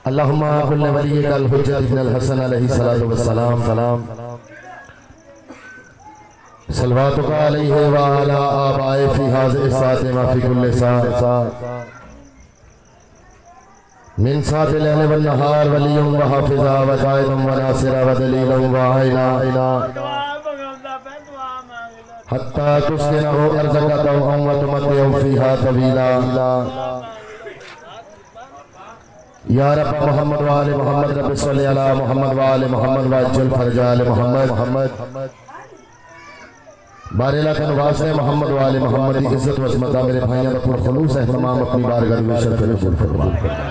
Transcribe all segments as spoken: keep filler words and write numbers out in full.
अल्लाहुम्मा कुल्ले वलिय्यिकल हुज्जत इब्नुल हसन अलैहि सलातु वस्सलाम सलाम सलवातुका अलैहि व अला आबाए फी हाज़िहि साअति व फी कुल्लि साअ मिन साअतिल लैल वन नहार वलियुम व हाफ़िज़ा व क़ाइदुम व नासिरा व दलीलुम व आइना हत्ता तुस्किनहु अर्ज़का तौअन व तुमत्तिअहु फ़ीहा तवीला या रब मोहम्मद व आले मोहम्मद रब सल्लि अला मोहम्मद व आले मोहम्मद व अज्जल फरजा आले मोहम्मद मोहम्मद बारेला के वास्ते मोहम्मद व आले मोहम्मद की इज्जत व अज़मत मेरे भाइयों का पूरा खुलूस एहतमाम अपनी बारगाह में शर्फ नज़ूल फरमा।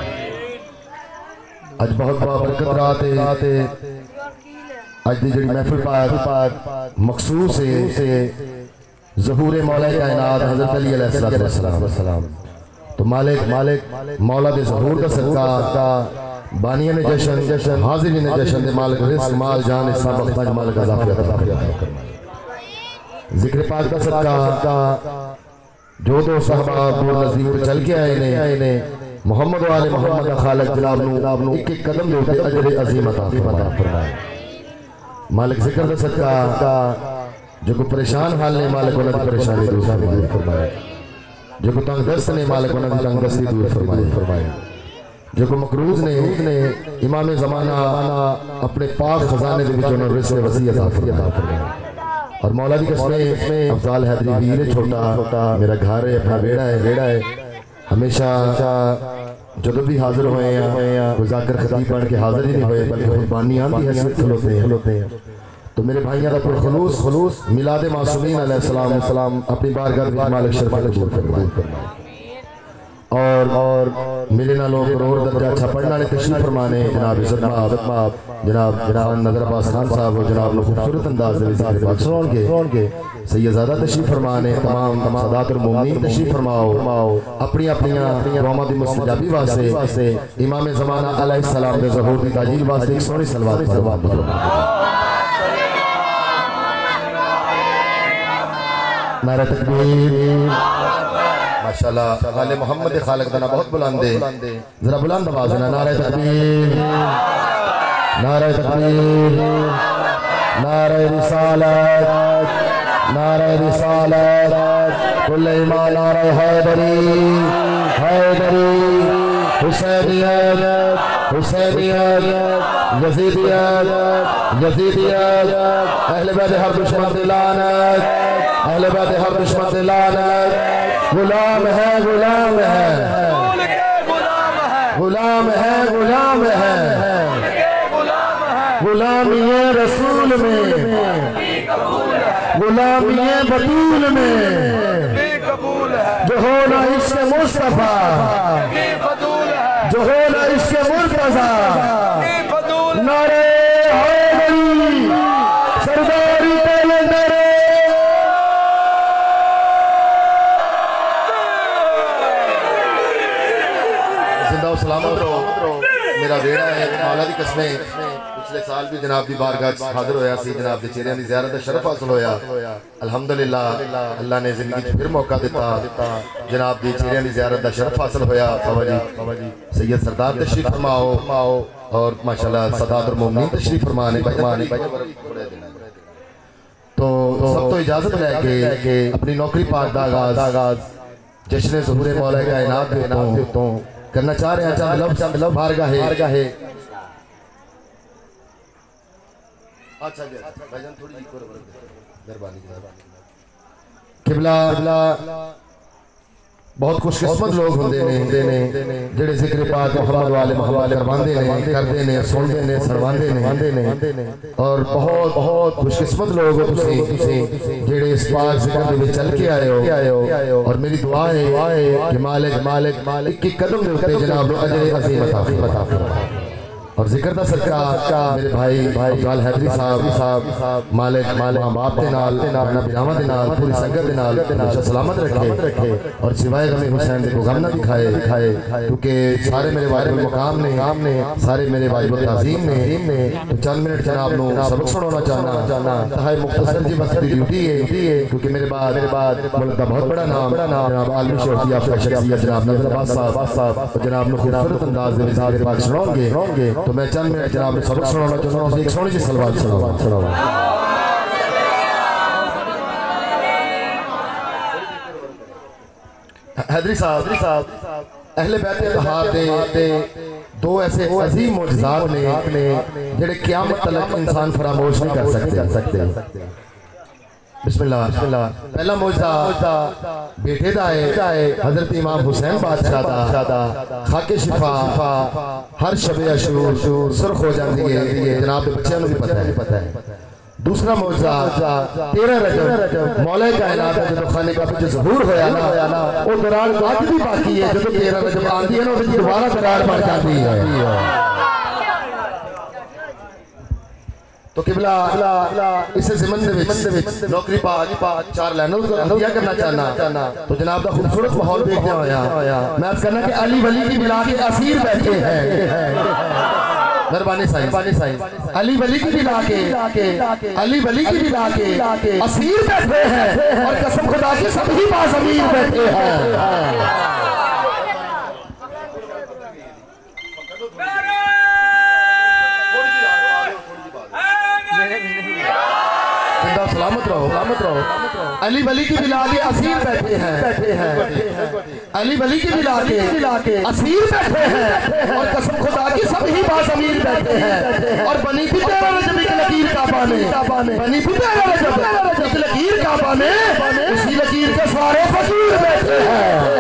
आज बहुत बरकत रात है, आज दी जड़ी महफिल पाक मखसूस है ज़हूर मौला कायनात हज़रत अली अलैहिस्सलाम। तो मालिक मालिक मौला दे ज़हूर का सदका बानिया ने जशन जशन हाज़िरी ने जशन दे मालिक रिज़्क़ माल जान सब वक्त मालिक अज़ा अता फरमाए। ज़िक्र पाक का सदका जो दो साहबा दूर नज़दीक चल के आए ने मोहम्मद वाले मोहम्मद खालिक जनाब नू एक एक कदम दे उते अजर अज़ीम अता फरमाए। मालिक ज़िक्र का सदका जो को परेशान हाल ने मालिक उन्हां दी परेशानी दूर फरमाए, जो को तंग दस्त ने मालिक उन्हां दी तंग दस्ती दूर फरमाए फरमाए जो को मकरूज ने ने इमाम ज़माना अपने पाक खजाने दे विच उन्हां रिज़्क़ वसी अता फरमाए। और मौला दी कसम में अफजाल हैदरी वीर छोटा छोटा मेरा घर है, अपना बेड़ा है बेड़ा है हमेशा जब भी हाजिर हुए हैं कोई जाकर खतीब बन के हाजिर ही नहीं हुए बल्कि कुर्बानी आंदी हैसियत खलोते हैं खलोते हैं। तो मेरे भाइयों का पुर खुलूस खुलूस मिलाद मासूमीन अलैहिस्सलाम सलाम अपनी बारगाह में मालिक शर्फ कबूल फरमाए। और और मेरे नालों करोड़ दर्जा अच्छा पढ़ने वाले तशरीफ फरमाने जनाब इज़्ज़त माब जनाब जनाब नज़र अब्बास खान साहब जनाब ने खूबसूरत अंदाज में सुन के सैयदज़ादा तशरीफ फरमाने तमाम तमाम सदातुल मोमिनीन तशरीफ फरमाओ अपनी अपनी दुआओं दी मुस्तजाबी वास्ते इमाम ज़माना अलैहिस्सलाम दे ज़हूर दी ताजील वास्ते एक सोहनी सलवात फरमाओ। नारे तकबीर माशाअल्लाह। आले मोहम्मद खालिक दा बहुत बुलंद है, जरा बुलंद आवाज में नारे तकबीर नारे तकबीर नारे रिसालत नारे रिसालत कुल ईमान नारे हैदरी हैदरी हुसैनियत हुसैनियत यजीदियत यजीदियत अहले बैत हर दुश्मन दी लानत अहले बैत हर दुश्मन दी लानत। गुलाम है गुलाम है गुलाम है गुलाम है गुलामी रसूल में गुलामी बतूल में जो हो ना इश्क़ मुस्तफा जो हो ना इश्क़ मुर्तज़ा नारे हैदरी सरदारी पहले नारे सलामत रहो। मेरा बेड़ा है मौला दी कसमें पिछले साल भी जनाब दी बारगाह हाजिर होया सी, जनाब दे चेहरे दी ज़ियारत दा शरफ हासिल होया अल्हम्दुलिल्लाह। अल्लाह ने जिंदगी फिर मौका दिता जनाब दी चेहरे दी ज़ियारत दा शरफ हासिल होया। बाबा जी सैयद सरदार तशरीफ फरमाओ और माशाअल्लाह सदातुल मोमिनीन तशरीफ फरमाने फरमाने तो सब तो इजाजत लेके अपनी नौकरी पाक दा आगाज जश्न ज़हूर मौला कायनात दे तो करना चाह रहे हैं। चंद लफ्ज़ चंद लफ्ज़ बारगाह है बारगाह है अच्छा जी भाईजान थोड़ी जी मेहरबानी किबला किबला बहुत खुशकिस्मत लोग होंदे ने ने जेड़े जिक्र पाक मोहम्मद वाले मोहम्मद करवांदे ने करदे ने सुनदे ने सरवांदे ने और बहुत बहुत खुशकिस्मत लोग हो तुसी जेड़े इस पाक जिक्र दे विच चल के आए हो। और मेरी दुआ है कि मालिक मालिक मालिक की कदम दे उत्ते जनाब नु अजर अज़ीम अता फरमाए। और जिक्र दा सरकार का मेरे भाई भाई अब्दुल हैदरी साहब साहब मालिक मालिक मां बाप दे नाल अपना बिरामा दे नाल पूरी संगत दे नाल हमेशा सलामत रखे रखे और सिवाय गम हुसैन दे को गम ना दिखाए दिखाए क्योंकि सारे मेरे वालिद मुकाम ने काम ने सारे मेरे वालिद ताज़ीम ने ने तो चंद मिनट जनाब नो सबक सुनाना चाहना चाहना ताहे मुख्तसर जी बस दी ड्यूटी है क्योंकि मेरे बाद मेरे बाद मुल्क का बहुत बड़ा नाम बड़ा नाम जनाब आलमी शोखी आपका शख्सियत जनाब नजर अब्बास साहब साहब जनाब नो खूबसूरत अंदाज में विज़ार पाक सुनाओगे तो मैं चंद मिनट जनाब सबक सुनाना चाहता हूं। एक सोनी सी सलवात सुनाओ सुनाओ। हैदरी साहब साहब अहले बैत इत्तेहाद दे दो ऐसे अजीम मौजज़ात ने जेड़े क़यामत तक इंसान फरामोश नहीं कर सकते सकते बिस्मिल्लाह बिस्मिल्लाह। पहला मौजज़ा बेटे दा है हजरत इमाम हुसैन बादशाह दा खाके शिफा हर शबे अशूर सुर्ख हो जाती है जनाब के बच्चों को भी पता है पता है। दूसरा मौजज़ा तेरह रजब मौला कायनात जो खाने का जो ज़हूर होया ना वो दरार आज भी बाकी है जो तेरह रजब आती है ना उसकी दोबारा दरार बढ़ जाती है। तो किबला इस ज़िमन दे विच नौकरी पा पा चार लाइनों दिया करना चाहना तो जनाब दा खूबसूरत माहौल देखने आया मैं अर्ज़ करना कि अली वली की मिला के असीर बैठे हैं मेहरबानी साईं अली वली की मिला के अली वली की मिला के असीर बैठे हैं और कसम खुदा की सभी बाज़मीर बैठे हैं। सलामत रहो सलामत रहो। अली वली की मिला के असीर बैठे हैं बैठे हैं अली वली की मिला के असीर बैठे हैं और कसम खुदा की सभी बाज़मीर बैठे हैं और बनी भी तेरा रजब एक लकीर काबा में बनी भी तेरा रजब एक लकीर काबा में उसी लकीर के सारे फकीर बैठे हैं।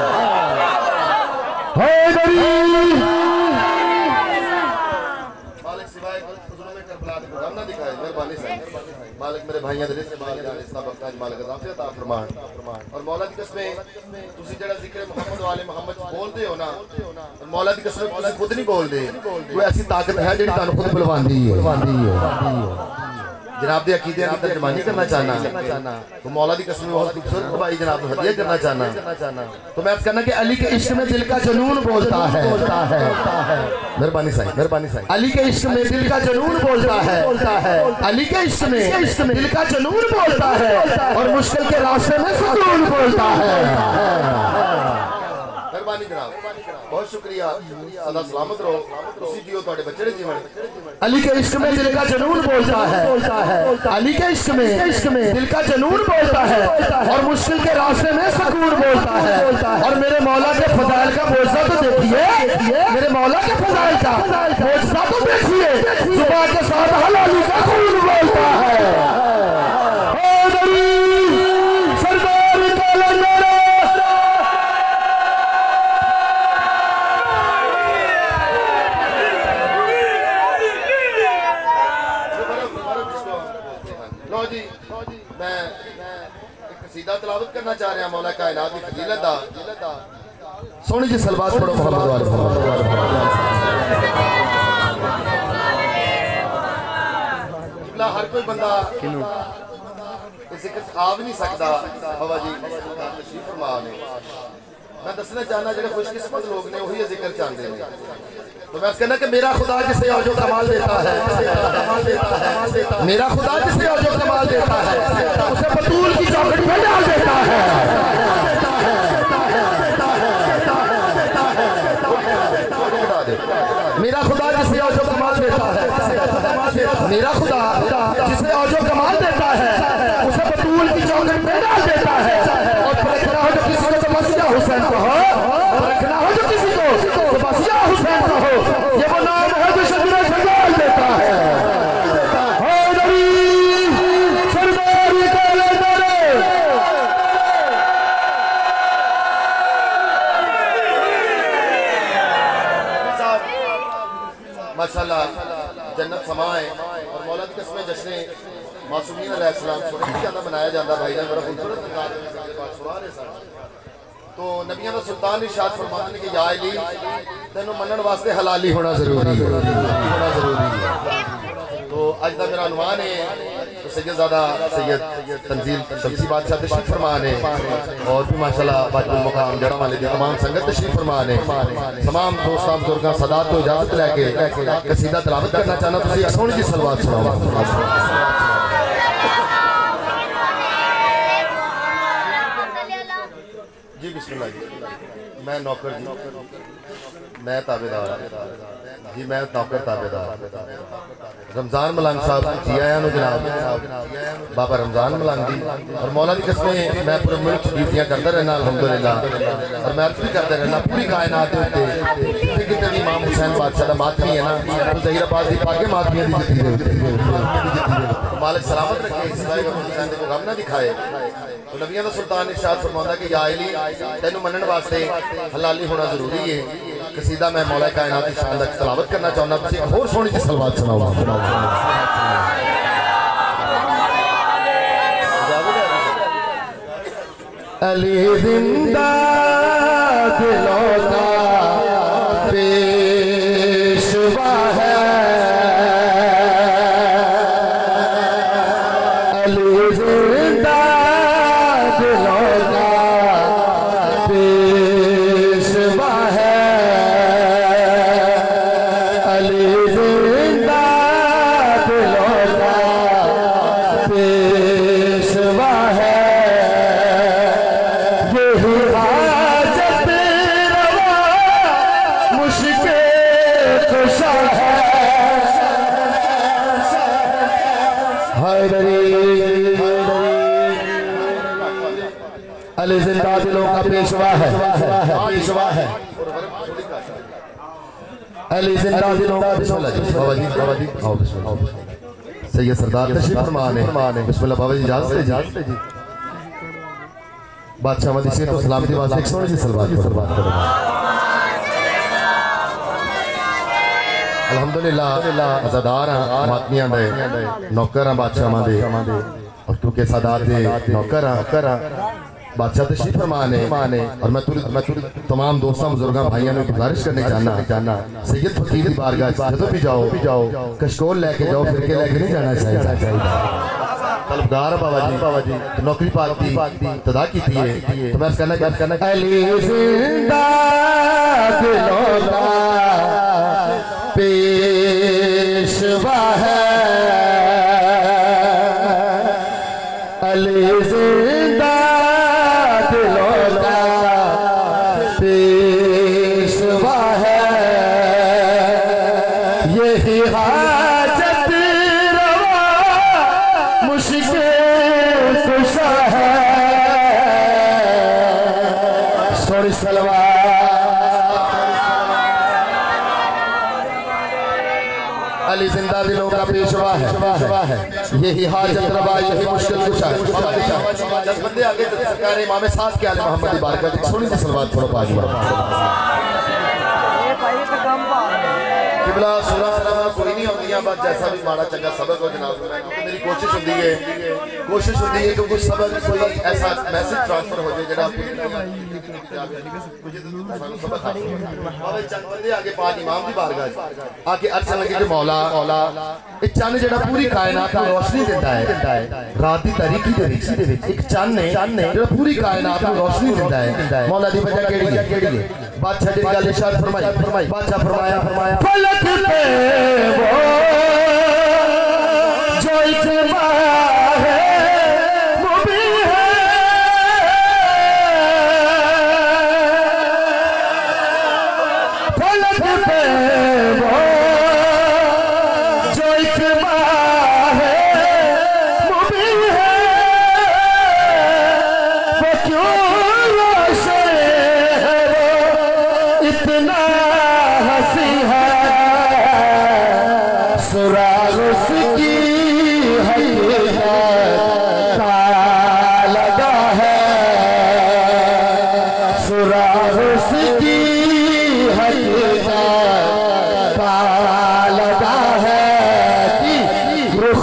मालिक मेरे भाइयों दिल से मालिक इस्लाम बख्ताज मालिक अज़ाफ़ियत अता फरमान और मौला दी कसमें तुसी जेड़ा जिक्र मोहम्मद वाले मोहम्मद बोलदे हो ना और मौला दी कसमें तुसी खुद नहीं बोलदे कोई ऐसी ताकत है जेड़ी तानु खुद बुलवांदी है जनाब दे अकीदे की तर्जमानी करना चाहना तो मौला दी कसम बहुत खूबसूरत भाई जनाब हदिया करना चाहना तो मैं कहना कि अली के इश्क में दिल का जुनून बोलता है मेहरबानी साईं मेहरबानी साईं अली के इश्क में दिल का जुनून बोलता है अली के इश्क में दिल का जुनून बोलता है और मुश्किल के रास्ते में सुकून बोलता है। मेहरबानी जनाब बहुत शुक्रिया सदा सलामत रहो उसी जियो तोड़े बच्चे ने जीवन अली के इश्क में दिल का जुनून बोलता है अली के इश्क में इश्क में दिल का जुनून बोलता है और मुश्किल के रास्ते में सुकून बोलता है और मेरे मौला के फजाइल का मौजज़ा तो देखिए मेरे मौला के फजाइल का मौजज़ा तो देखिए सुबह के साथ हलाली का खून बोलता है। तलावत करना चाह रहे हैं मौला कायनात की फजीलत दा सोनी जी सलवात पढ़ो मोहम्मद वाले इबला हर कोई बंदा जिक्र आ भी नहीं सकता बाबा जी तशरीफ फरमा ने मैं दसना चाहना जो खुशकिस्मत लोग ने वही जिक्र चाहते हैं तो मैं कहना कि मेरा खुदा जिसे और जो कमाल देता है मेरा खुदा जिसे और जो कमाल देता है उसे बतूल की चौखट में डाल देता है। मेरा खुदा जिसे और जो कमाल देता है मेरा खुदा जिसे और जो कमाल देता है उसे बतूल की चौखट में डाल देता है और रखना हो जो किसी को तो बस या हुसैन को हो रखना हो जो किसी को तो बस या हुसैन को हो ये वो नाम है जो शजरे फजाल देता है। माशाअल्लाह जन्नत समाए और मौला की कसमें जश्न मासूमीन अलैहिस्सलाम को ज्यादा मनाया जाता भाई जान बड़ा खूबसूरत अंदाज में सुना रहे सन तो नबियां दा सुल्तान इरशाद फरमाते हैं कि या अली तेनों मनन वास्ते हलाली होना जरूरी है, होना जरूरी है। तो आज का मेरा अनुमान है तो सैयदजादा सैयद तंजील शमसी बादशाह तशरीफ फरमा ने और भी माशाल्लाह बाजुल मुकाम जड़ा वाले दी तमाम संगत तशरीफ फरमा ने तमाम दोस्तां बुजुर्गां सदात तो इजाजत लैके कसीदा तिलावत करना चाहना तुसी सोहनी जी सलवात सुनाओ। जी बिस्मिल्लाह जी। मैं नौकर जी, मैं ताबेदार जी, मैं नौकर ताबेदार रमजान मलंग साहब जी आया जनाब, बाबा रमजान मलंग जी और मौला की कसमें मैं पूरे मुल्क ड्यूटियां करता रहना अल्हम्दुलिल्लाह और मैं अर्ज भी करता रहना पूरी कायनात जितने कितने भी इमाम हुसैन बादशाह का मातमी है ना तो ज़हीराबाद की पाके मातमियां की जितनी मालिक सलामत रखे हुसैन को गम ना दिखाए। तो नबियां दा सुल्तान इरशाद फरमांदा कि या अली तेनू मनन वास्ते हलाली होना जरूरी है। कसीदा मैं मौला कायनात की शान दा तिलावत करना चाहना तुसी एक होर सोहनी जी सलवात सुनाओ। अली जिंदा दिलों का पेशवा है, अली जिंदा दिलों का पेशवा है, अली जिंदा दिलों का पेशवा है। अली जिंदा दिलों का पेशवा है, पेशवा है, अली जिंदा दिलों का बिस्मिल्लाह जी बाबा जी बाबा जी आओ बिस्मिल्लाह सैयद सरदार तशरीफ फरमा ने बिस्मिल्लाह बाबा जी इजाजत है इजाजत जी बादशाह मदी से तो सलामती वास्ते एक सोहनी सी सलवात करो। अल्हम्दुलिल्लाह अज़ादार हां मातमियां दे नौकर हां बादशाह दे और क्योंकि सादात दे नौकर हां बादशाह तशरीफ फरमा ने और मैं तुरी मैं तुरी तमाम दोस्तों बुजुर्गों भाइयों ने गुजारिश करने जाना जाना सैयद फकीर की बारगाह जब भी जाओ भी जाओ कशकोल लेके जाओ फिर के लेके नहीं जाना चाहिए। तलबगार बाबा जी बाबा जी तो नौकरी पाती तदा की थी तो मैं कहना क्या कहना अली जिंदा दिलों का पेशवा है, अली जिंदा दिलों का पेशवा है, यही हाजत रवा मुश्किल कुशा है। सोनी सलवार अली जिंदा दिलों का पेशवा है, यही हाजत रवा यही मुश्किल कुशा है। दस बंदे आगे सरकार इमाम साथ के आले मोहम्मद की बारगाह में सोनी सी सलवात पढ़ो पाजी किबला सुरा सलाम कोई नहीं होती है बस जैसा भी माड़ा चंगा सबक हो जनाब क्योंकि मेरी कोशिश होती है कोशिश होती है कि कुछ सबक कोई ऐसा मैसेज ट्रांसफर हो जाए जनाब सबक बाबा चंद बंदे आगे पांच इमाम की बारगाह आके अर्ज लगे कि मौला मौला एक चंद जेड़ा पूरी कायनात को रोशनी देता है रात की तारीकी दे विच एक चंद ने जेड़ा पूरी कायनात को रोशनी देता है मौला दी वजह केड़ी है केड़ी है बादशाह जी गल इरशाद फरमाई फरमाई बादशाह फरमाया फरमाया फलक पे वो जो इतबा है वो भी है, फलक पे वो जो इतबा है वो भी है, वो क्यों रोशन है वो इतना हंसी है, सुराग उसकी हकीकत का लगा है, सुराग उसकी हकीकत का लगा है कि रुख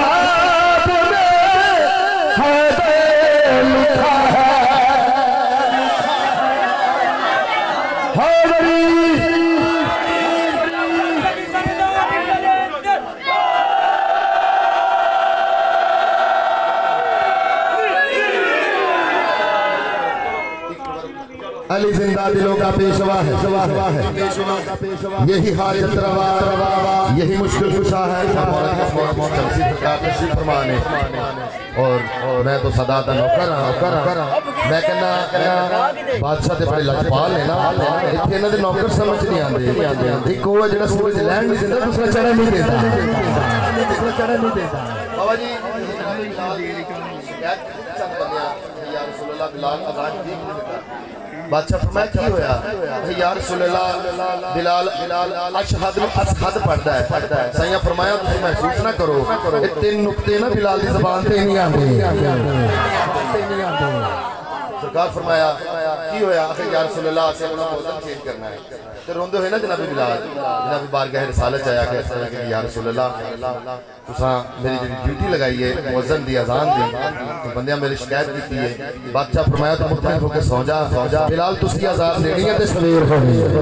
महताब में हैदर लिखा है, अली जिंदा दिलों का पेशवा है, यही हाजत रवा, यही मुश्किल कुशा है। और मैं तो सदा दा नौकर नौकर मैं कहना बादशाह ते बड़े लजपाल ने ना, इत्थे इन्हां दे नौकर समझ नहीं आंदे। एक वो जेड़ा सूरज लैंड नहीं देता, दूसरा चढ़न नहीं देता, दूसरा चढ़न नहीं देता। बाबा जी या रसूलुल्लाह बिलाल अजान ठीक नहीं देता। बादशाह फरमाया की होया या रसूलुल्लाह बिलाल बिलाल अशहद असहद पढ़दा है पढ़दा है। सैयद फरमाया तुम महसूस ना करो, ये तीन नुक्ते ना बिलाल की ज़बान पे नहीं आते। सरकार फरमाया की होया या रसूलुल्लाह से अपना मौज़न चेंज करना है। तो रोंदे हुए ना जनाब बिलाल जनाब बारगाह रिसालत आया कि या रसूलुल्लाह तुसां मेरी जी ड्यूटी लगाई है मौज़न दी अजान दी, तो बंदियां मेरी शिकायत की है। बादशाह फरमाया तो मुतमईन होकर सौ जा बिलाल तुसी अजान देनी है ते सवेर होनी है।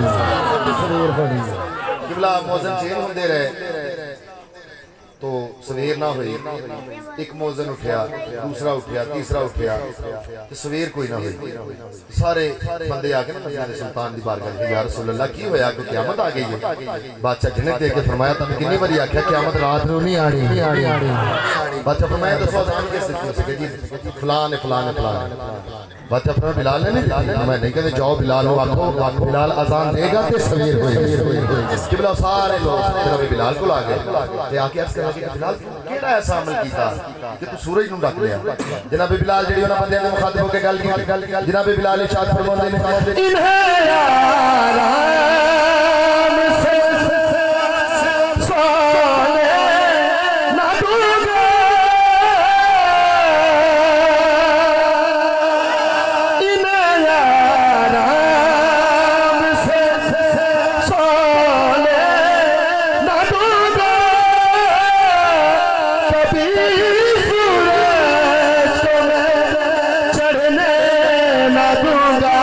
किबला मौज़न चेंज होंदे रहे तो सवेर ना हुई। एक मौज़न उठया, दूसरा उठया, तीसरा उठया, तो सवेर कोई ना हुई। सारे बंदे आके ना मस्जिद सुल्तान दी बारगाह में या रसूलुल्लाह की होया कि क़यामत आ गई है। बादशाह जिन्हें देख के फरमाया तुम कितनी बारी आख्या क़यामत रात को नहीं आनी। बादशाह फरमाया दसो अज़ान किस तरीके से जी फलां ने फलां ने फलां। बादशाह फरमाया बिलाल ने नहीं, मैं नहीं कहते जाओ बिलाल हो आखो बिलाल अज़ान देगा तो सवेर होएगी। किबला सारे लोग जनाब बिलाल को आ गए ते आके अर्ज़ करने लगे बिलाल केड़ा ऐसा अमल कीता कि तू सूरज नूं ढक लिया। जनाब बिलाल जेड़ी उन्हां बंदियां ने मुखातिब होकर गल की, जनाब बिलाल इरशाद फरमांदे ने इन्हें आराम से सोने ना दूंगा, इन्हें आराम से सोने ना दूंगा, कभी सूरज को मैं चढ़ने ना दूंगा।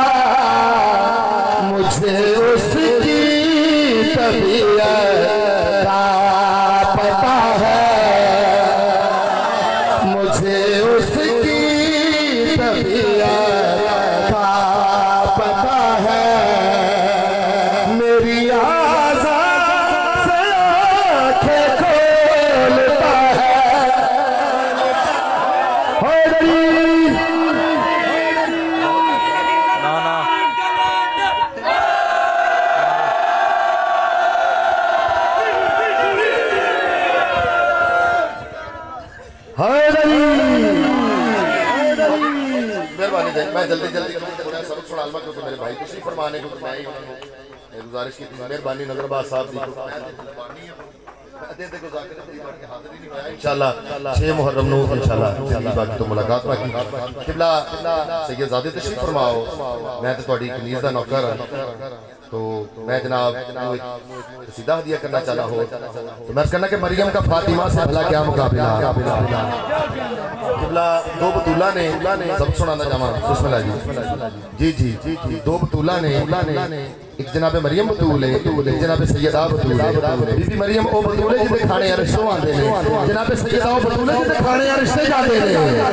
मुझे उसकी तबीयत का पता है, मुझे उसकी तबीयत का पता है। मेरी आज़ान से आँखें खोलता है। हो गई मेहरबानी मैं जल्दी जल्दी थोड़ा सबक सुना लूंगा क्योंकि मेरे भाई तशरीफ फरमाने को मैं ही उन्होंने गुजारिश की थी। मेहरबानी नगरबाज साहब जी इंशाअल्लाह छह मुहर्रम नू इंशाअल्लाह बाकी तो मुलाकात बाकी किबला सैयदजादे तशरीफ फरमाओ। मैं तो तुहाडी कनीज़ दा नौकर तो मैं जनाब सीधा हदिया करना चाहता हो तो मैं कहना कि मरियम का फातिमा से भला क्या मुकाबला। किबला दो बतूला ने सब सुनाना चाहवा बिस्मिल्लाह जी जी जी जी दो बतूला ने एक जनाब मरियम बतूल है, एक जनाब सैयदा बतूल है। बीबी मरियम ओ बतूल है जिहदे खाने रिश्ते आंदे ने, जनाब सैयदा ओ बतूल है जिहदे खाने रिश्ते जाते ने।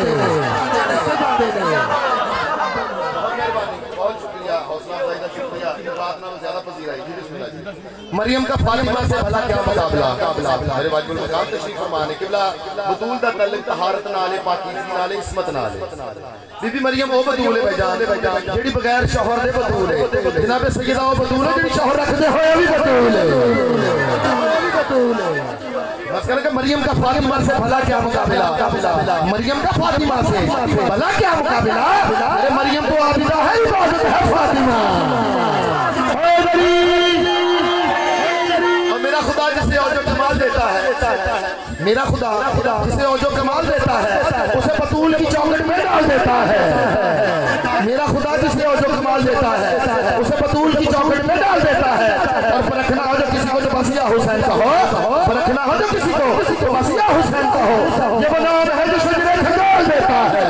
मरियम का फातिमा से भला क्या मुकाबला। मेरे वाजिबुल मकाम तशरीफ फरमाने किबला बतूल दा तल्लुक तहारत नाल है, पाकीज़गी नाल है, इस्मत नाल है। बीबी मरियम ओ बतूल है भाईजान जेड़ी बगैर शौहर दे बतूल है। जनाब सैयदा ओ बतूल है जेड़ी शौहर रखदे होए भी बतूल है। बस करके मरियम का फातिमा से भला क्या मुकाबला। मरियम का फातिमा से भला क्या मुकाबला। अरे मरियम तो आबिदा है, इबादत है फातिमा। और मेरा खुदा जिसे औजो कमाल देता है, मेरा खुदा जिसे औजो कमाल देता है उसे बतूल की चौखट में डाल देता है। मेरा खुदा जिसे औजो कमाल देता है उसे बतूल की चौखट में डाल देता है। और परखना हो जो किसी को तो बसिया हुसैन का हो, परखना हो जो किसी को तो बसिया हुसैन का हो। ये वो नाम है जो शजरे खजाल देता है।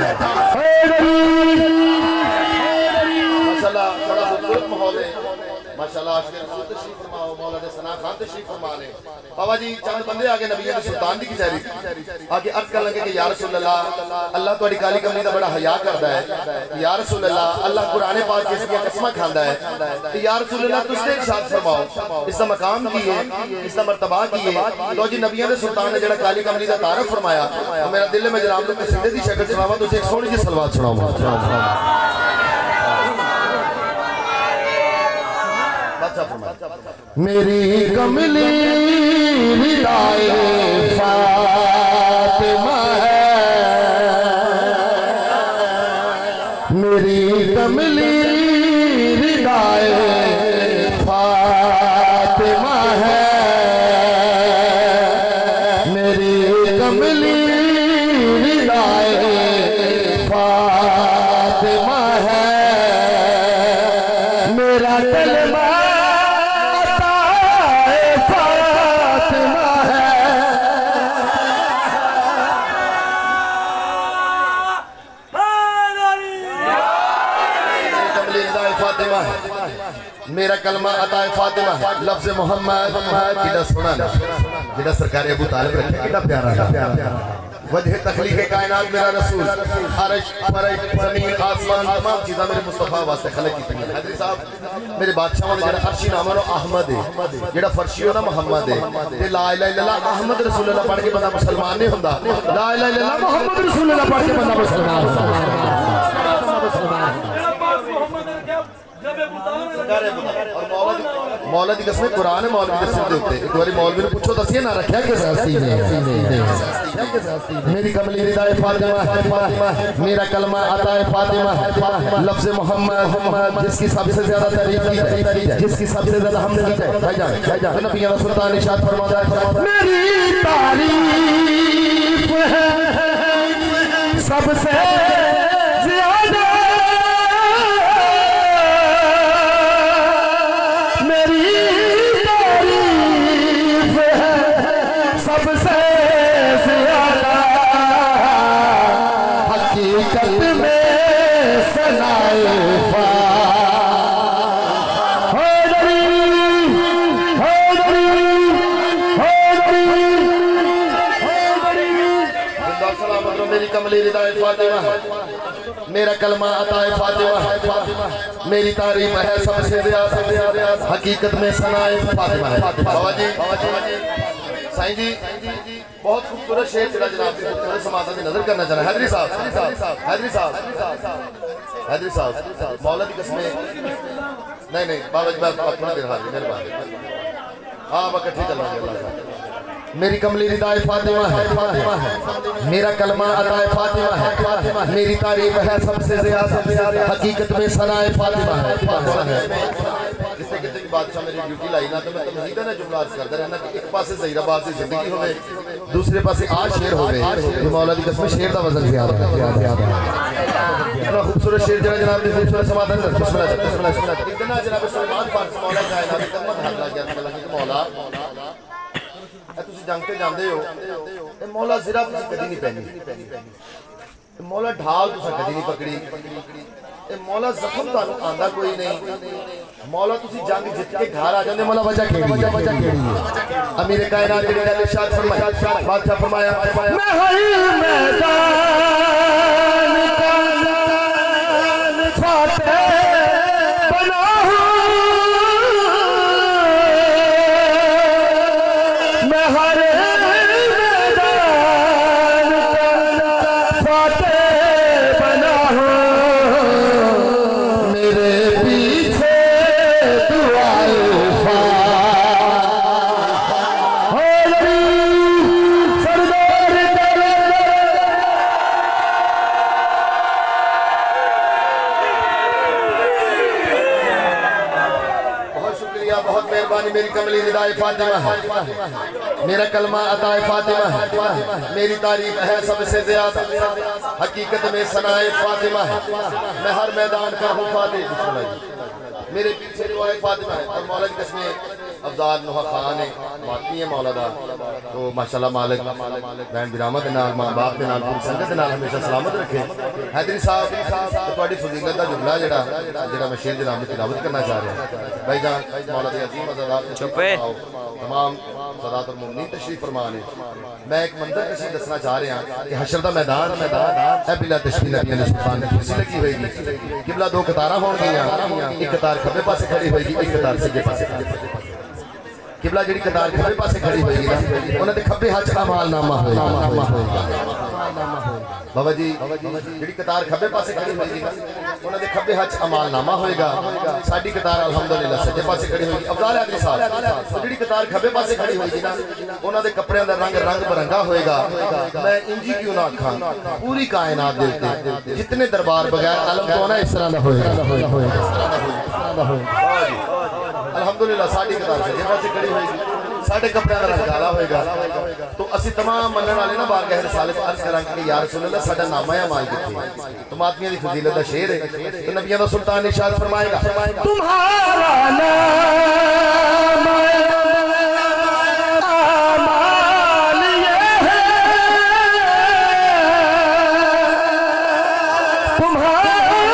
माशाल्लाह बड़ा खूबसूरत माहौल है। माशाल्लाह आज के रसूल तशरीफ फरमाओ मौला दे सना खान तशरीफ फरमा ले बाबा जी चंद बंदे आगे नबी दे सुल्तान दी कचहरी आगे अर्ज कर लगे कि या रसूल अल्लाह अल्लाह तुम्हारी काली कमली दा बड़ा हया करदा है या रसूल अल्लाह अल्लाह कुरान पाक किस दी कसम खांदा है कि या रसूल अल्लाह तुझसे इरशाद फरमाओ इसका मकाम की है इसका मर्तबा की है लो जी नबियों दे सुल्तान ने जेड़ा काली कमली दा तारफ फरमाया तो मेरा दिल में जनाब ने कसीदे दी शक्ल सुनावा तुझे एक सोहनी जी सलवात सुनाऊंगा मेरी कमली विदाए फातिमा है मेरी कमली विदाए फातिमा है मेरी कमली विदाए फातिमा है मेरा कलमा मेरा कलमा अता फातिमा है लफ्ज़ मोहम्मद कितना सोना ना जिदा सरकार अबू तालिब रखे कितना प्यारा है वजह तखलीक कायनात मेरा रसूल अर्श फरश ज़मीन आसमान तमाम चीज़ें मेरे मुस्तफा वास्ते खलक की थी हजरत साहब मेरे बादशाह वाला जेड़ा अर्शी नाम है अहमद है जेड़ा फर्शी हो ना मोहम्मद है ते ला इलाहा इल्लल्लाह अहमद रसूलुल्लाह पढ़ के बंदा मुसलमान नहीं हुंदा ला इलाहा इल्लल्लाह मोहम्मद रसूलुल्लाह पढ़ के बंदा मुसलमान होता मौला दी कसम कुरान है मौलवी दे सिर दे उत्ते एक बारी मौलवी ने पूछो दसिए ना रखया किस हस्ती ने मेरी कमली रिदाए फातिमा है मेरा कलमा अता है फातिमा है लफ्ज़ मोहम्मद जिसकी सबसे ज्यादा तारीफ की है जिसकी सबसे ज्यादा हमने की है भाईजान भाईजान नबियों का सुल्तान इरशाद फरमाता है मेरी तारीफ है सबसे ज्यादा कमली रिदाए फातिमा मेरा कलमा अताए फातिमा मेरी तारीफ है सबसे ज्यादा हकीकत में सनाए फातिमा है बाबा जी साईं जी बहुत खूबसूरत शेर जरा जनाब की खूबसूरत समाता से नजर करना चाह रहा है हैदरी साहब हैदरी साहब हैदरी साहब मौला की कसम नहीं नहीं बाबा जी बात अपना देर हाजिर मेहरबानी हाँ बस इकट्ठे चलेंगे अल्लाह मेरी कमली रिदाए फातिमा है मेरा कलमा अताए फातिमा है मेरी तारीफ है सबसे ज्यादा हकीकत में सनाए फातिमा है जिससे कितने की बादशाह मेरी ड्यूटी लाई ना तो मैं तमहीदा ना जुमला अर्ज करता रहना कि एक पासे ज़हीराबाद से जिंदगी होवे दूसरे पासे आज शेर होवे ये मौला दी कसम शेर दा वजन ज्यादा है इतना खूबसूरत शेर जरा जनाब ने खूबसूरत समाधान बिस्मिल्लाह बिस्मिल्लाह इतना जनाब सलमान फारसी मौला कायनात की कलमा हाथ लग गया अल्लाह की मौला तुसी जंगते जांदे हो ए मौला ज़रा तुसी कदी नहीं पहनी ए मौला ढाल तुसा कदी नहीं पकड़ी ए मौला जख्म तानु आंदा कोई नहीं मौला तुसी जंग जित के घर आ जांदे मौला वजह केड़ी है वजह केड़ी है अमीर कायनात ने गल इरशाद फरमाया बादशाह फरमाया मैं हई मैदान का फाते बना हूं मैं हर मैदान का फाते बना हूं मेरे पीछे दुआए फा मेरी कमली रिदाए फातिमा है मेरा कलमा अताए फातिमा है मेरी तारीफ है सबसे ज्यादा हकीकत में सनाए फातिमा है मैं हर मैदान का हूँ फातिमा मेरे पीछे दुआए फातिमा है और मौला की कसमें अफजाल नुहा खान है मातमी है मौला दा तो माशाल्लाह मालिक बहन बिरामा दे नाल मां बाप दे नाल पूरी संगत दे नाल हमेशा सलामत रखे। हैदरी साहब तुहाडी फजीलत दा जुमला जेड़ा जेड़ा मैं शेर जनाब की तिलावत करना चाह रहा भाई जान मौला दे अजीम अज़ादात तमाम सदात और मुमिनीन तशरीफ फरमान है। मैं एक मंजर कशी दसना चाह रहा कि हशर दा मैदान मैदान है बिला तशबीह नबी ने सुल्तान की कुर्सी लगी होगी किबला दो कतारां होण गईयां एक कतार खब्बे पासे खड़ी होगी एक कतार सज्जे पासे किबला जी कतार खब्बे पासे खड़ी होगी ना उन्होंने खब्बे हाथ अमालनामा होगा बाबा जी जी कतार खब्बे पासे खड़ी होगी ना उन्होंने खब्बे हाथ अमालनामा होगा साडी कतार अल्हम्दुलिल्लाह सज्जे पासे खड़ी होगी। अफजाल हैदरी साहब जी कतार खब्बे पासे खड़ी होगी ना उन्होंने कपड़े का रंग रंग बिरंगा होगा। मैं इंजी क्यों ना आखा पूरी कायनात दे जितने दरबार बगैर आलम तो ना इस तरह का होगा अल्हम्दुलिल्लाह साडी कतार सज्जे पासे खड़ी होगी साडे कपड़े का रंग काला होगा। तो असी तमाम मनने वाले ना बारगाह रिसाले च अर्ज करांगे कि या रसूल अल्लाह साडा नामा है अमाल किथे तो मातमियां दी फजीलत दा शेर है तो नबियां दा सुल्तान इरशाद फरमाएगा तुम्हारा नाम अमाल ये है तुम्हारा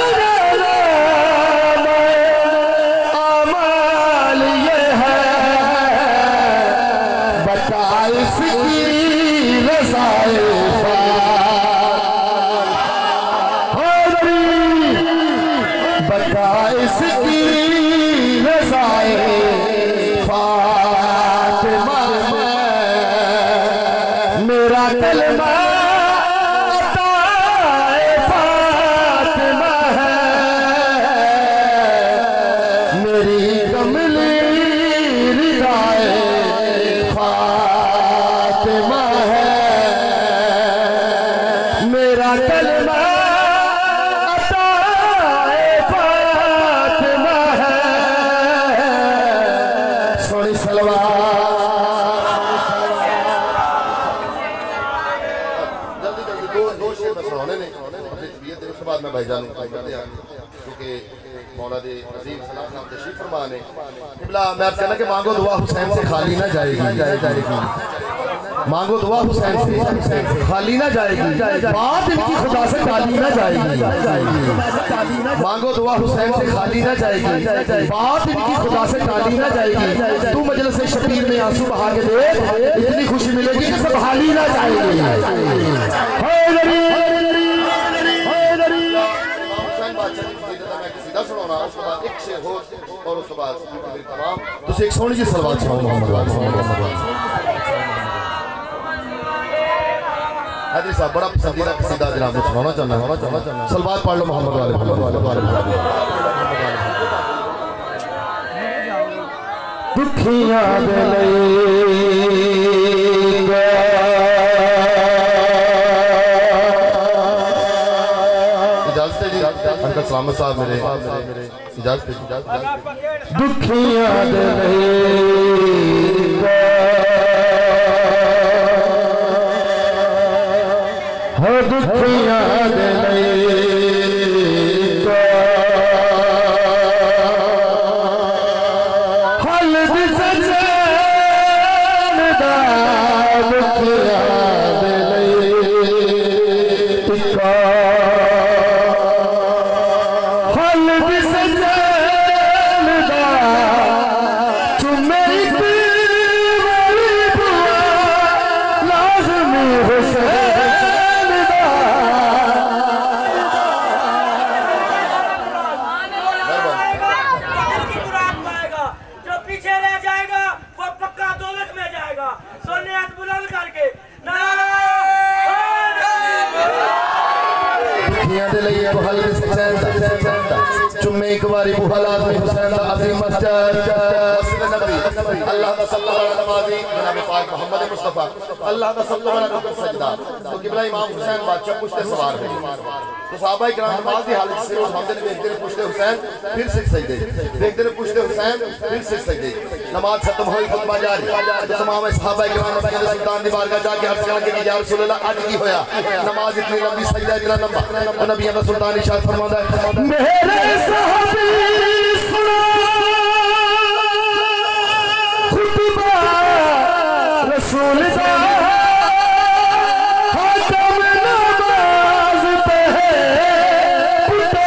मैं कहना कि मांगो दुआ हुसैन से खाली ना जाएगी मांगो दुआ हुसैन से खाली ना जाएगी बात इनकी खुदा से खाली ना जाएगी मांगो दुआ हुसैन से खाली ना जाएगी बात इनकी खुदा से खाली ना जाएगी तू मजलिस से शबीर में आंसू बहा के दे इतनी खुशी मिलेगी कि सब खाली ना जाएगी। और उसके बाद तमाम एक सोहनी जी सलवात सुनाओ मोहम्मद हैदरी साहब बड़ा पसंदीदा कसीदा जनाब सुनाना चाहना सलवात पढ़ लो मोहम्मद वाले दुखियां सलामत साहब मेरे इजाजत दुखियां हो दुखियां हल चुम्मे एक बारी बुहलात में हुसैन दा अजीम मस्जिद अल्लाह दा सल्लल्लाहु अलैहि नमाजी जनाब पाक मोहम्मद मुस्तफा अल्लाह दा सल्लल्लाहु अलैहि सजदा तो किबला इमाम हुसैन बादशाह पुश्ते सवार है तो सहाबा इकराम नमाज की हालत से उठाते ने देखते ने पुश्ते हुसैन फिर से सजदे देखते ने पुश्ते हुसैन फिर से सजदे नमाज खत्म हुई खुतबा जारी तो तमाम सहाबा इकराम नबी के सुल्तान दी बारगाह जाके अर्ज करके कि या रसूल अल्लाह आज की होया नमाज इतनी लंबी सजदा इतना लंबा तो नबी दा सुल्तान इरशाद फरमाता है मेरे साहबी सुनो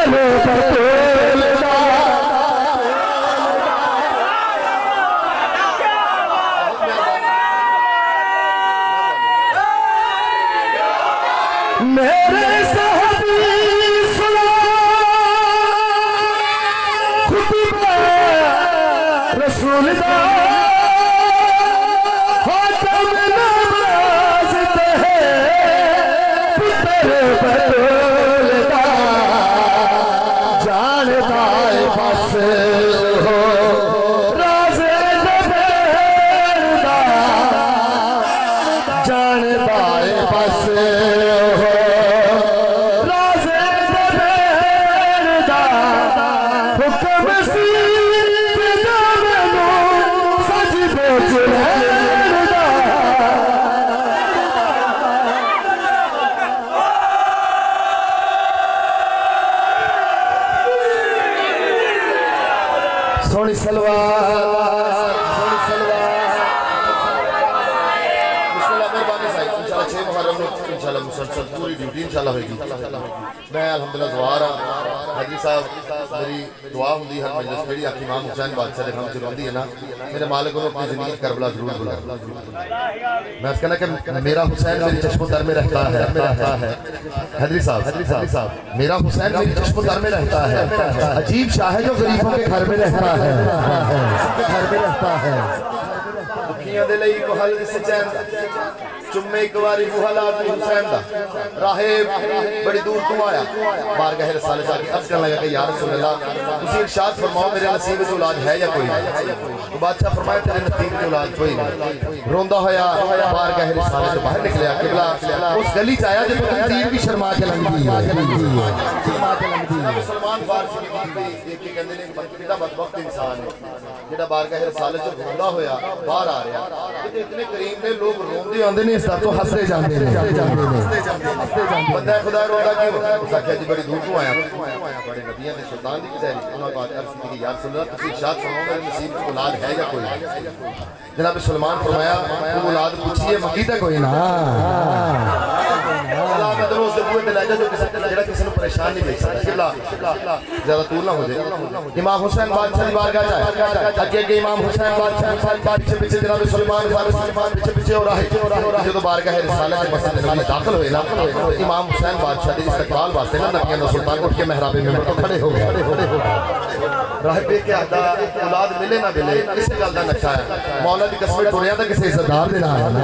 मेरे साहबी सुना खुतबा रसूल दा हातम नवाज ते पुत्र बतूल दा जानदा है बस हो राज ज़बान दा जानदा है बस सोनी सलवार सोनी सलवार बिस्मिल्लाह मेहरबानी साहब इंशाल्लाह छह मुहर्रम को इंशाल्लाह मुसलसल पूरी ड्यूटी इंशाल्लाह होगी। मैं अल्हम्दुलिल्लाह ज़वारा हाजी साहब मेरी दुआ होंदी हर मजलिस मेरी आखी इमाम हुसैन बादशाह ने हम चलाती है ना मेरे मालिक को अपनी ज़िंदगी करबला जरूर बुला। मैं कहना कि मेरा हुसैन मेरी चश्मोदर में रहता है रहता है हाजी साहब हाजी साहब मेरा हुसैन मेरी चश्मोदर में रहता है। अजीब शाह है जो गरीबों के घर में रहता है घर में रहता है दुखियां दे लई को हल इस चैन चुम्मे एक बारी बुहला हुसैन दा राहे बड़ी दूर तो आया बारगाह रसाले जाके अर्ज करने लगा कि या रसूल अल्लाह तुसी इरशाद फरमाओ मेरे नसीब में औलाद है या कोई नहीं। तो बादशाह फरमाया तेरे नसीब में औलाद कोई नहीं। रोंदा होया बारगाह रसाले से बाहर निकला किबला उस गली च आया जिस पर तीर भी शर्मा के लंघदी है शर्मा के लंघदी है। सलमान फारसी की बात देख के कहंदे ने कितना बदबख्त इंसान है जेड़ा बारगाह रसाले से रोंदा होया बाहर आ रहा इतने करीम ने लोग रोंदे आंदे ने सब तो हंसते जाते हैं बंदा खुदा रोंदा क्यों उस आख्या जी बड़ी दूर तो आया बड़े नबियां ने सुल्तान दी कचहरी उन्होंने बात अर्ज की कि यार सुल्लाह तुसी इरशाद फरमाओ मेरे नसीब में औलाद है या कोई नहीं। जनाब सलमान फरमाया वो औलाद पूछिए मंगी तो कोई ना अल्लाह का दरोज से पूरे दिलाजा जो किसी जेड़ा किसी को परेशान नहीं देख सकता किबला ज्यादा दूर ना हो जाए। इमाम हुसैन बादशाह की बारगाह जाए आगे के इमाम हुसैन बादशाह पीछे पीछे जनाब सलमान पीछे पीछे हो रहा है जो बारगाह रिसालत के मस्जिद नबवी दाखिल हुए ना इमाम हुसैन बादशाह के इस्तकबाल वास्ते ना नबियां दा सुल्तान उठ के मेहराबे में तो खड़े हो गए राहबे के अदा औलाद मिले ना मिले इस गल दा नशा है मौला दी कसम टुरिया दा किसी इज्जतदार दे ना आया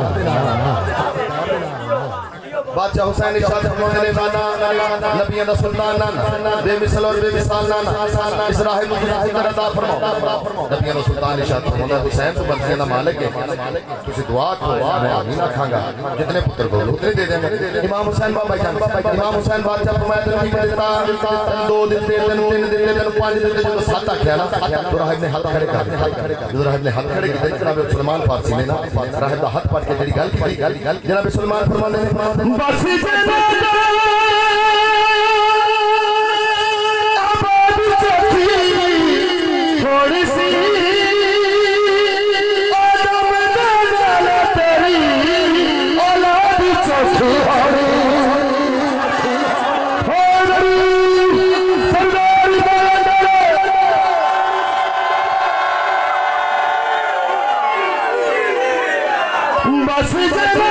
बादशाह हुसैन इरशाद फरमाते ने नाना नबियां दा सुल्तान नाना बेमिसाल और बेमिसाल नाना इस राह में राह कर अता फरमाओ नबियां दा सुल्तान इरशाद फरमाता हुसैन तो बंदियां दा मालिक है तुसी दुआ करो मैं आमीन आखांगा जितने पुत्र को उतने दे देंगे। इमाम हुसैन बाबा जान इमाम हुसैन बादशाह फरमाया तेन की देता दो दिते तेन तीन दिते तेन पांच दिते जो सात आख्या ना तो राह ने हाथ खड़े कर जो राह ने हाथ खड़े किए जनाब सलमान फारसी ने ना राह दा हाथ पकड़ के जेडी गल की गल जनाब सलमान फरमाते ने बस जना आबाद चौथी थोड़ी सी आदम नाल तेरी औलाद चौथी बस जना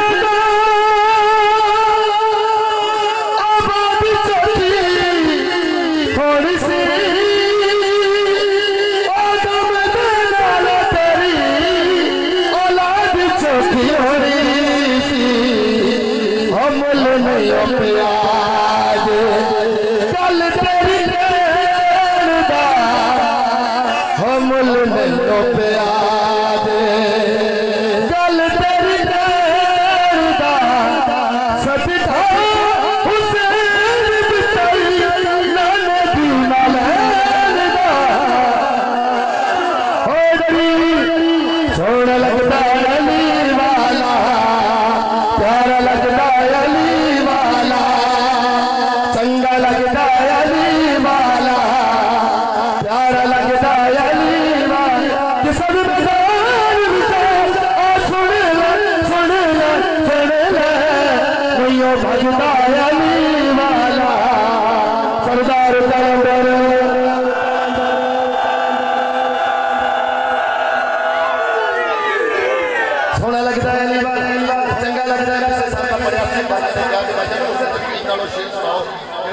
सरदार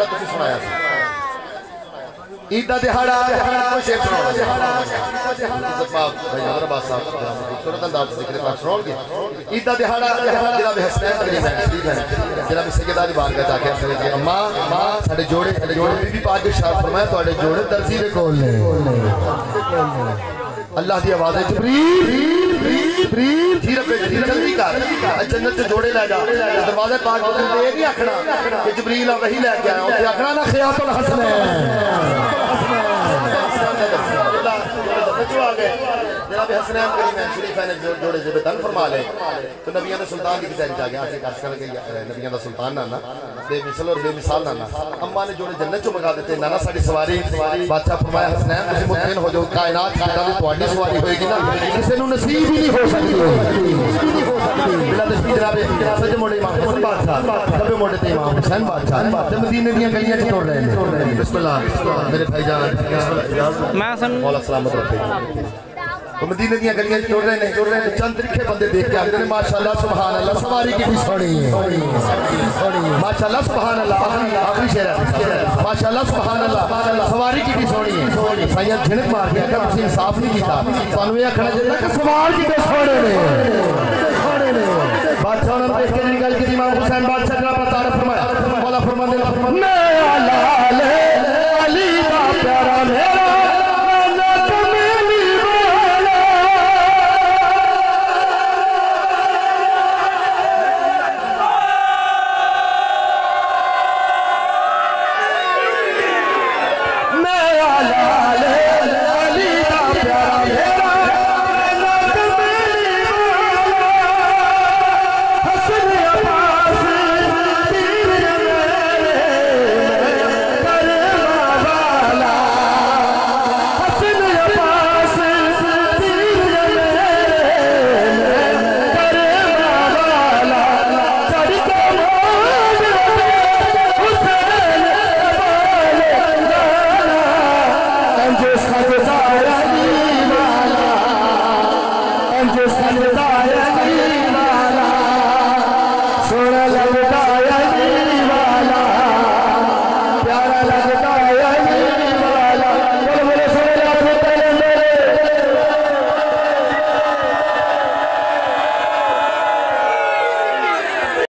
तुसीं सुनाया सी ईद दा दिहाड़ा कोई शेर सुनाओ इज्जत माफ भाई हजरत अब्बास साहब तुरंत अंदाज से जिक्र पाक सुनाओगे ईद दा दिहाड़ा जनाब हसनैन करीम है शरीफ है जनाब सैयदा दी बारगाह जाके आखिर कि अम्मा मां साडे जोड़े साडे जोड़े बीबी पाक के इरशाद फरमाया तुहाडे जोड़े दर्जी दे कोल ने अल्लाह दी आवाज़ है जिब्रील जिब्रील जी रब्बे जल्दी कर जन्नत से जोड़े ले जा दरवाजे पाक को ये नहीं आखना कि जिब्रील वही लेके आया उसे आखना ना खियातुल हसनैन आ गए जनाब हसनैन करीम शरीफ ने जोड़े जब तन फरमा ले तो नबियां दा सुल्तान की कचहरी जा गया आके काश कर गई नबियां दा सुल्तान नाना बेमिसाल और बेमिसाल नाना अम्मा ने जोड़े जन्नत चो मंगा देते नाना साडी सवारी बादशाह फरमाया हसनैन तुम मुतमिन हो जाओ कायनात की तुम्हारी सवारी होएगी ना किसी को नसीब ही नहीं हो सकती बिला तशबीह जनाब सज्जे मोड़े इमाम हसन बादशाह खब्बे मोड़े ते इमाम हुसैन बादशाह ते मदीने दी गलियां च टुर रहे हैं बिस्मिल्लाह मेरे भाईजान मैं सन मौला सलामत रखे तो मदीने दी गलियां टुर रहे हैं टुर रहे हैं चंद तरीके बंदे देख के आते हैं माशाअल्लाह सुभान अल्लाह सवारी कितनी सोहनी है माशाअल्लाह सुभान अल्लाह आखिरी शेर है माशाअल्लाह सुभान अल्लाह सवारी कितनी सोहनी है साईं झिड़क मार के अगर तुसीं इंसाफ नहीं कीता सानू ये आखना चाहिए कि सवार कितने सोहने ने बादशाह ने देख के जी गल की इमाम हुसैन बादशाह ने अपना तारीफ फरमाया मौला फरमाते हैं मैं लाल अली दा प्यारा मेरा मैं